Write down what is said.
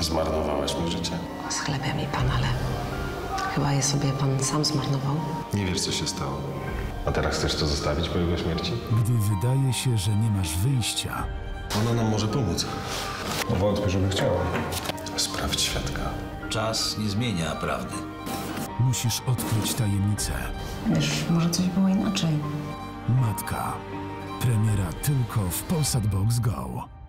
Zmarnowałaś mi życie. Schlebia mi pan, ale chyba je sobie pan sam zmarnował. Nie wiesz, co się stało. A teraz chcesz to zostawić po jego śmierci? Gdy wydaje się, że nie masz wyjścia, Ona nam może pomóc. Wątpię, żeby chciała. Sprawdź świadka. Czas nie zmienia prawdy. musisz odkryć tajemnicę. Wiesz, może coś było inaczej. Matka. Premiera tylko w Polsat Box Go.